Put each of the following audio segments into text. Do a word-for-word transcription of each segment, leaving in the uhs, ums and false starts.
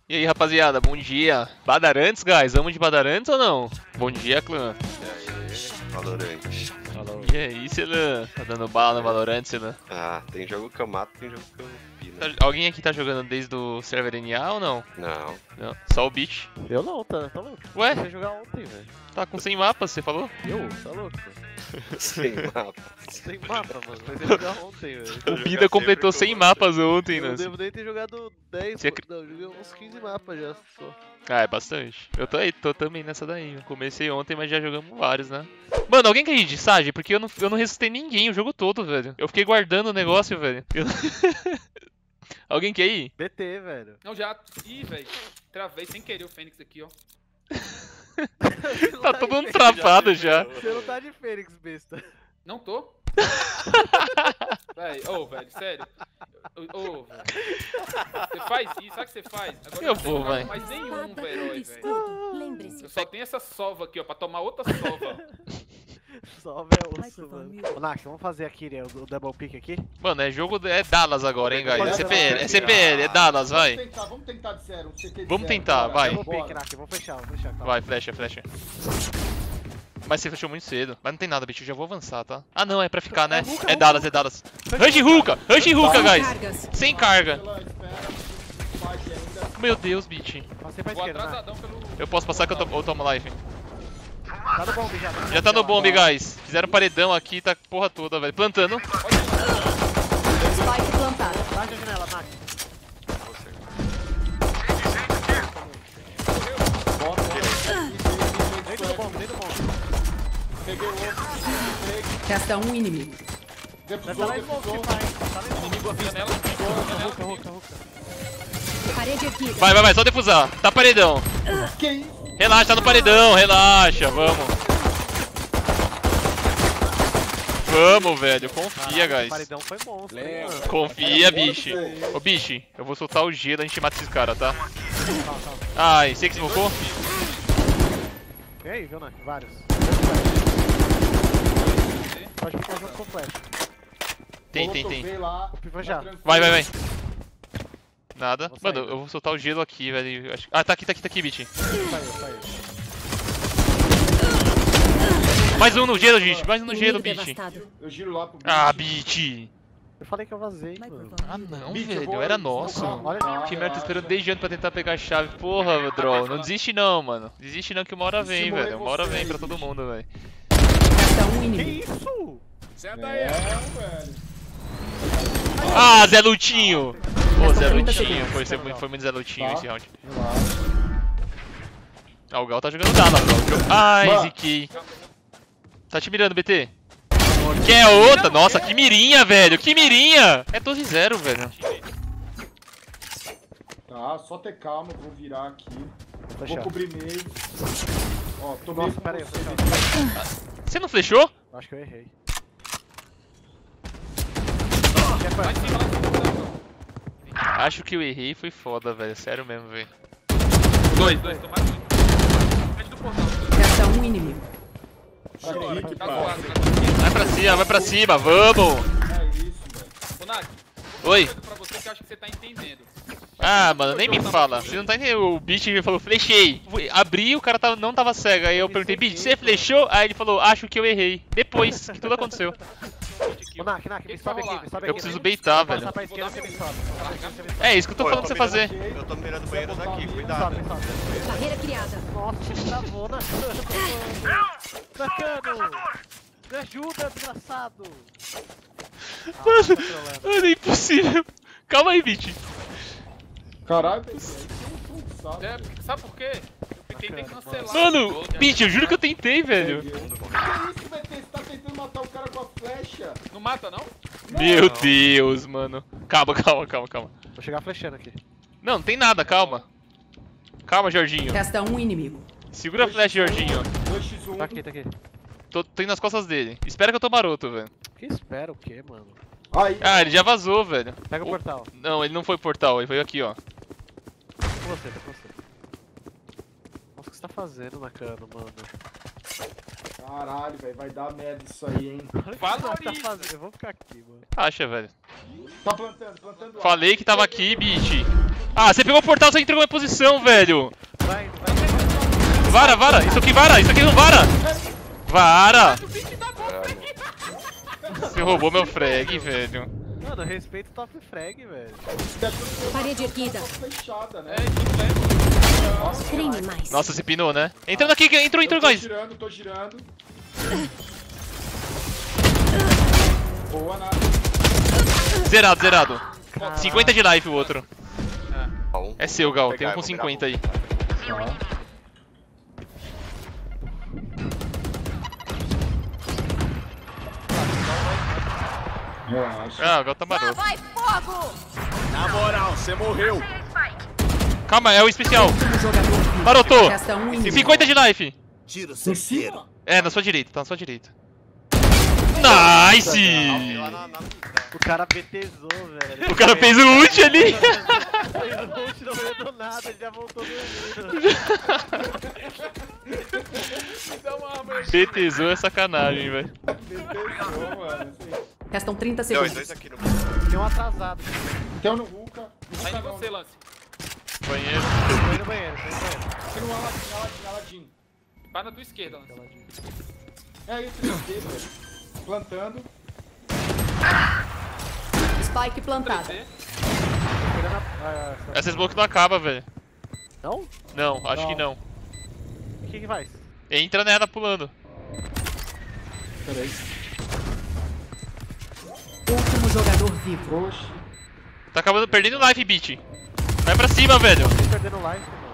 E aí, rapaziada, bom dia. Badarantes, guys? Vamos de Badarantes ou não? Bom dia, clã. E aí, Valorante. E aí, Celan? Tá dando bala no Valorant, Celan? Ah, tem jogo que eu mato, tem jogo que eu pino. Tá- alguém aqui tá jogando desde o server N A ou não? Não. Não, só o Beach. Eu não, tá, tá louco. Ué? Eu fui jogar ontem, velho. Tá com cem mapas, você falou? Eu? Tá louco? Sem mapa. Sem mapa, mano. Mas eu jogar ontem, velho. O Bida completou cem mapas ontem, né? Eu devo nem ter jogado dez, Você pô. Não, eu joguei uns quinze mapas já só. Ah, é bastante. Eu tô aí, tô também nessa daí. Eu comecei ontem, mas já jogamos vários, né? Mano, alguém quer ir de Sage? Porque eu não, eu não resistei ninguém o jogo todo, velho. Eu fiquei guardando o negócio, velho. Eu não- Alguém quer ir? B T, velho. Não, já. Ih, velho. Travei sem querer o Fênix aqui, ó. Tá todo mundo travado já. Você não tá de Fênix, besta. Não tô. Véi, ô, velho, sério. Ô, ô, velho. Você faz isso, sabe o que você faz? Agora Eu não vou, tenho vai. mais nenhum, velho, herói, velho. Lembre-se. Eu só tenho essa sova aqui, ó, pra tomar outra sova. Só velho, osso, mano. Ô, Nax, vamos fazer aqui, né, o, o double pick aqui? Mano, é jogo. É Dallas agora, hein, guys? É Pode C P L, é fazer. C P L, é Dallas, vai. Vamos tentar, vamos tentar de zero. um C T de Vamos zero, tentar, bora, vai. Double bora. pick, Nax, vamos fechar, vamos fechar. Calma. Vai, flecha, flecha. Mas você fechou muito cedo. Mas não tem nada, bicho, eu já vou avançar, tá? Ah, não, é pra ficar, né? É Dallas, é Dallas. Rush Hookah! Rush Hookah, guys! Cargas. Sem carga. Ela espera, bate ainda. Meu Deus, bitch. Passei pra Vou esquerda, Nax. atrasadão pelo. Eu posso passar que eu, to eu tomo life. Tá no bomb já. Já tá no bomb, guys. Fizeram paredão aqui, tá porra toda, velho. Plantando. Spike plantado. Baixa a janela, Nax. Bota, bota. Dentro do bomb, dentro do bomb. Peguei o outro. Peguei. Resta um inimigo. Defusou, Tá na smoke, defusou. pai. Tá na smoke. Inimigo aqui, janela. Ruka, Ruka, Ruka. Parede aqui. Vai, vai, vai, só defusar. Tá paredão. Que isso? Relaxa, tá no paredão, relaxa, vamos. Vamos, velho, confia, O guys. paredão foi monstro, hein, mano. Confia, bicho. Ô, bicho, eu vou soltar o gelo, a gente mata esses caras, tá? Ai, sei que se invocou? Tem aí, viu, Nax? Vários. Pode ficar junto com o flash. Tem, tem, Coloquei tem. lá, O piva tá já. tranquilo. Vai, vai, vai. Nada. Vou Mano, sair, eu vou soltar o gelo aqui, velho. Acho- Ah, tá aqui, tá aqui, tá aqui, bicho. Saiu, saiu. Mais um no gelo, gente. Mais um no gelo, Inimigo bicho. devastado. Eu giro lá pro Ah, bicho. bicho. Eu falei que eu vazei, mano. Ah, não, Bicho, eu velho. vou- Era nosso. Olha Ah, Que merda, tô relaxa. esperando desde ano pra tentar pegar a chave. Porra, Droll. Não desiste não, mano. Desiste não que uma hora E se vem, morrer velho. Uma hora você vem aí, pra todo bicho? mundo, velho. Resta um Que inimigo. isso? É, velho. Ah, Zé Lutinho! Ô, Zé trinta Lutinho. segundos. Foi, foi, muito- foi muito Zé Lutinho Tá. esse round. Relaxa. Ah, o Gal tá jogando Dallas, Gal. Ai, Mano. ziquei. Tá te mirando, B T? Quer outra? Nossa, que mirinha, velho. Que mirinha! É doze zero, velho. Tá, só ter calma, eu vou virar aqui. Vou Fechar. cobrir meio. Ó, tô meio Nossa, com pera aí, você. fechar. Você não flechou? Acho que eu errei. Lá em cima, lá em cima. Acho que eu errei e foi foda, velho. Sério mesmo, velho. Dois, dois, tô mais dois. Frente do portal. Resta um inimigo. Aqui, Tá do lado, né? Vai pra cima, vai pra cima, vamos! é isso, velho. Ô, Nath, Oi. coisa pra você que eu acho que você tá entendendo. Ah, mano, nem me fala. Você não tá entendendo. O bicho falou, flechei. Fui- Abri, o cara tava, não tava cego. Aí eu perguntei, bicho, você flechou? Aí ele falou, acho que eu errei. Depois que tudo aconteceu. Ô, Nak, Nak, me Esse sobe vai aqui, rolar. me sobe aqui. Eu preciso beitar, Vou velho. passar pra esquerda, você me sobe. Pra esquerda, você me sobe. É isso que eu tô Pô, falando pra você fazer. Eu tô mirando banheiros aqui, Me cuidado. sobe, me sobe. Barreira criada. Nossa, ele travou na cano. Nakano! Me ajuda, desgraçado! Ah, Mano, tá trolando. mano, é impossível. Calma aí, bicho. Caralho, velho. Isso é um fundo, sabe? É, sabe por quê? Eu fiquei tentando cancelar. Mano, bicho, eu juro que eu tentei, velho. Que isso, B T? Você tá tentando matar o cara com a flecha? Não mata, não? Meu Deus, mano. Calma, calma, calma, calma. Vou chegar flechando aqui. Não, não tem nada, calma. Calma, Jorginho. Resta um inimigo. Segura a flash, Jorginho. dois por um. Tá aqui, tá aqui. Tô, tô indo nas costas dele. Espera que eu tô maroto, velho. Que espera o quê, mano? Aí, Ah, ele já vazou, velho. Pega o portal. Não, ele não foi portal, ele foi aqui, ó. Tá com você, tá com você. Nossa, o que você tá fazendo, Nakano, mano? caralho, velho. Vai dar merda isso aí, hein? Olha o que Fala você tá isso. fazendo. Eu vou ficar aqui, mano. Acha, velho. Tá plantando, plantando. Falei que tava aqui, bitch. Ah, você pegou o portal, você entregou minha posição, velho. Vai, vai. Vara, vara. Isso aqui vara. Isso aqui não vara. Vara. Você roubou meu frag, velho. Mano, respeita o top frag, velho. Parede erguida. Fechada, né? É, tudo leva. Treine mais. Nossa, se pinou, né? Entrando aqui, entrou, entrou, Eu tô guys. girando, tô girando. Boa, nada. Zerado, zerado. cinquenta de life o outro. Um. É seu, Gal. Vou Tem um pegar, com vou pegar cinquenta aí. Relaxa. Ah, o Gal tá maroto. Vai fogo! Na moral, você morreu. Calma, é o especial. Último jogador vivo. Marotou. Resta um inimigo. cinquenta de life. Tiro Em certeiro. cima? É, na sua direita, tá na sua direita. Nice! Lá na, na... O cara PTzou, velho. O cara fez o ult ali. Fez o ult no meio do nada, ele já voltou dormindo. Me dá uma arma aí. PTzou é sacanagem, velho. Fechou, mano. Assim. Restam trinta Dois, segundos. dois aqui no... Tem um atrasado. Tem um no Hulka. No Sai Hulka de não. você, Lance. Banheiro. Foi no banheiro, foi no banheiro. Tem no Aladdin, Aladdin, Aladdin. Vai na tua esquerda, Lance. É isso, três D, velho. Plantando. Spike plantada. três D. Esperando a- ah, ah, Essa smoke não acaba, velho. Não? Não, acho Não. que não. O que que faz? Entra nela pulando. Peraí. Último jogador vivo. Oxi. Tá acabando perdendo life, beat. Vai pra cima, velho. Tô perdendo life, mano.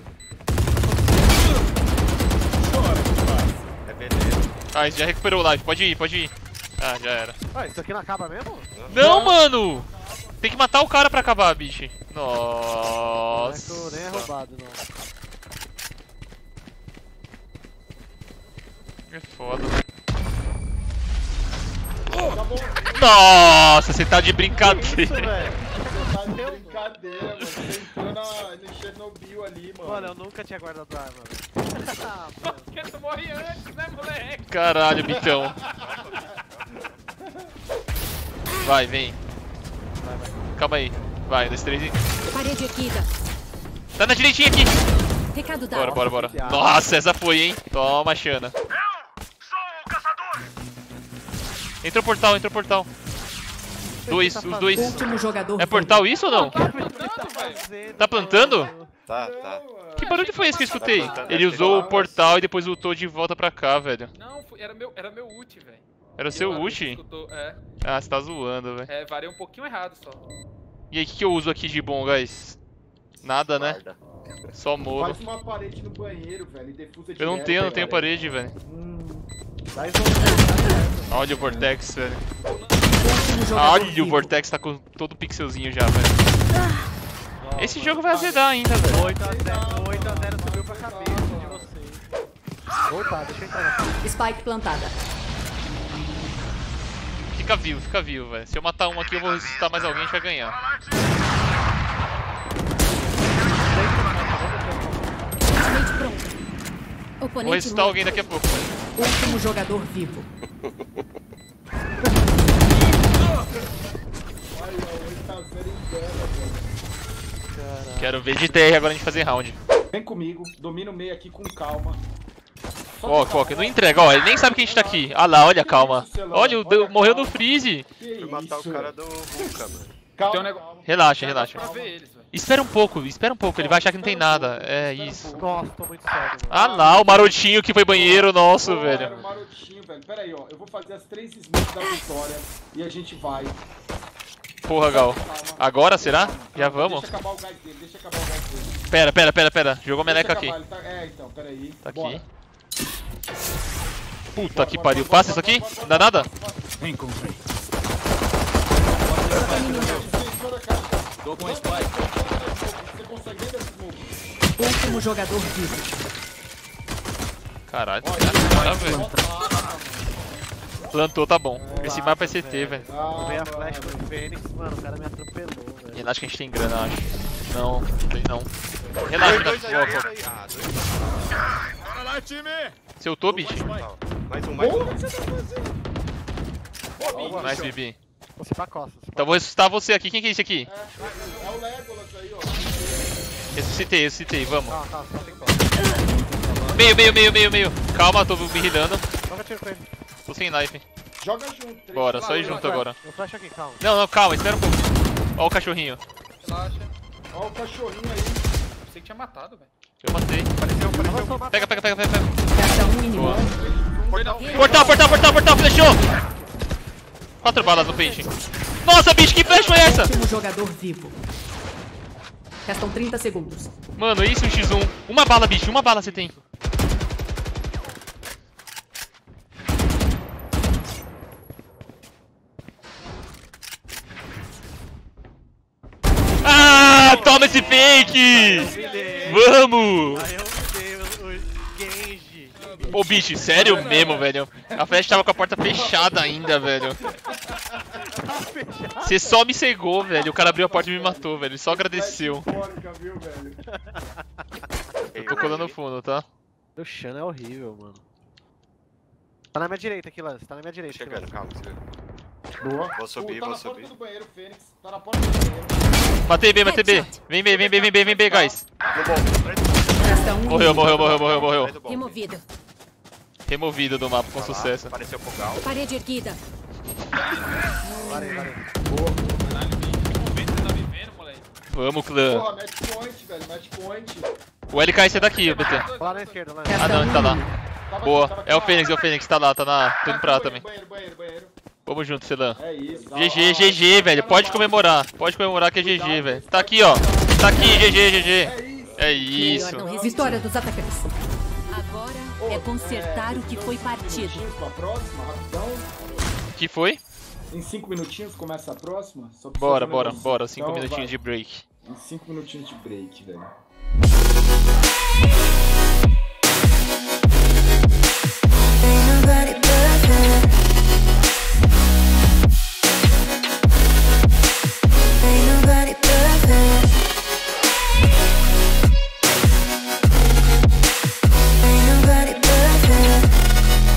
É beleza. Ah, já recuperou o life. Pode ir, pode ir. Ah, já era. Ué, isso aqui não acaba mesmo? Não, mano! Tem que matar o cara pra acabar, bicho. Não é que eu Nossa. nem é roubado, não. É foda. Tá bom. Nossa, você tá de Isso, brincadeira. velho. Tá de brincadeira, mano. Você entrou na, no Chernobyl ali, mano. Mano, eu nunca tinha guardado arma, velho. Ah, mano. Porque tu morre antes, né, moleque? Caralho, bitão. Vai, vem. Vai, vai. Calma aí. Vai, dois, três e... Parede erguida. Tá na direitinha aqui. Recado Bora, dado. bora, bora. piada. Nossa, essa foi, hein? Toma, Xana. Entrou portal, entrou portal. Dois, os dois. Último jogador É portal isso ou não? Tá fazendo, Tá plantando? mano? Tá, tá. Que barulho foi esse que eu escutei? Tá, tá, Ele tá, usou tá. o portal e depois ultou de volta pra cá, velho. Não, foi- era meu, era meu ult, velho. Era o seu Eu- ult? escutou- É, Ah, você tá zoando, velho. é, varei um pouquinho errado só. E aí, o que, que eu uso aqui de bom, guys? Nada, né? Guarda. Só moro. Faz uma parede no banheiro, velho, e defusa Eu não direto, tenho, eu não velho. tenho parede, velho. Dá isolado. Olha o Vortex, velho. Último jogador Olha, o vivo. Vortex tá com todo pixelzinho já, velho. Esse jogo vai azedar ainda, velho. oito a zero, oito a zero subiu pra cabeça de vocês. Opa, deixa eu entrar aqui. Spike plantada. Fica vivo, fica vivo, velho. Se eu matar um aqui, eu vou ressuscitar mais alguém e a gente vai ganhar. Mente pronta. Vou Oponente ressuscitar morto. alguém daqui a pouco, velho. Último jogador vivo. Ai, ó, ele tá zero em dano, velho. Quero ver de T R agora a gente fazer round. Vem comigo, domina o meio aqui com calma. Só Ó, com Coca, calma. não entrega, ó. Ele nem sabe que a gente tá aqui. Ah lá, olha, calma. Olha, o Olha, morreu calma. no freeze. Que Fui matar isso? o cara do Hulka, mano. Calma, Tem um nego- calma. Relaxa, relaxa. Pra ver eles, velho. Espera um pouco, espera um pouco. Ele vai achar que não tem nada. É isso. Nossa, tô muito cego, mano. Ah lá, o marotinho que foi banheiro nosso, Pô, Era velho. o marotinho, velho. Pera aí, ó. Eu vou fazer as três smokes da vitória e a gente vai. Porra, Gal. Calma. Agora, será? Já Calma, vamos? Deixa acabar o gás dele, deixa acabar o gás dele. Pera, pera, pera, pera. Jogou Deixa meleca aqui. acabar, ele tá- É, então, pera aí. Tá aqui. Bora. Puta que pariu. Passa isso aqui? Não dá nada? Encontrei. Toda a caixa. Tô com a spike. Você consegue ver desse smoke? Último jogador vivo. Caralho. Ó, Tá, velho. Plantou, tá bom. Esse mapa é C T, velho. Ah, Veio a mano. flash do Fênix, mano, o cara me atropelou, velho. Ele acha que a gente tem grana, acho. Não, não tem não. Relaxa, Dois, dois aí, Coca. dois aí. Ah, dois. Bora lá, time. Se eu tô, bicho. Não, mais um, mais Pô, um. o que você tá fazendo? Nice, Bibi. Você pra costas. Então eu vou ressuscitar você aqui. Quem que é esse aqui? É, é o Legolas aí, ó. Ressuscitei, ressuscitei, vamos. Calma, calma, só tem como. Meio, meio, meio, meio, meio. Calma, tô me rilando. Joga tiro com ele. Tô sem knife. Joga junto. três, Bora, lá, só ir lá, junto lá. agora. Eu flash aqui, calma. Não, não, calma, espera um pouco. Ó o cachorrinho. Relaxa. Ó o cachorrinho aí. Pensei que tinha matado, velho. Eu matei. Apareceu, apareceu. Pega, pega, pega, pega, pega. Resta um inimigo. Boa. Foi não. Portal, portal, portal, portal, flechou! Quatro balas no peixe. Nossa, bicho, que flash foi essa? Último jogador vivo. Restam trinta segundos. Mano, isso, um xis um. Uma bala, bicho, uma bala você tem. Ah, toma esse fake! Vamos! Aí eu me dei o, o Genji. Ô, bicho, sério mesmo, velho. A flash tava com a porta fechada ainda, velho. Você só me cegou, velho. O cara abriu a porta e me matou, velho. Ele só agradeceu. Fórica, viu, velho? Eu tô colando no fundo, tá? O Shan é horrível, mano. Tá na minha direita aqui, Lance. Tá na minha direita. Chegando, aqui, calma. você- Boa. Vou subir, tá vou na subir. porta do banheiro, Fênix. Tá na porta do banheiro. Matei B, matei B. Vem B, vem B, vem B, vem B, guys. No bom, atrás do bom, Resta um Morreu, inimigo. morreu, morreu, morreu, morreu. atrás do bom. Removido. Removido do mapa com Vai lá, sucesso. Apareceu pro Gal. Parede erguida. Parei, parei. Caralho, bicho. Que momento você tá vivendo, moleque? Vamos, clã. Porra, match point, velho. Match point. O L K S é daqui, B T. Lá na esquerda, Lance. Ah, não, ele tá lá. Tava Boa. aqui, tava É o aqui. Fênix, é o Fênix. Tá lá, tá na. Tô indo pra lá também. Banheiro, banheiro, banheiro. Vamos junto, Celan. É isso. G G, G G, velho. Pode comemorar. Pode comemorar que é G G, velho. Tá aqui, ó. Tá aqui, G G, G G. É isso. É isso. Melhor não resistir. Vitória dos atacantes. Agora Ô, é consertar é, o que então, foi cinco partido. minutinhos pra próxima, rapidão. Que foi? Em cinco minutinhos começa a próxima? Só precisa Bora, de um bora, negocinho. bora. Cinco Então, minutinhos vai. de break. Em cinco minutinhos de break, velho.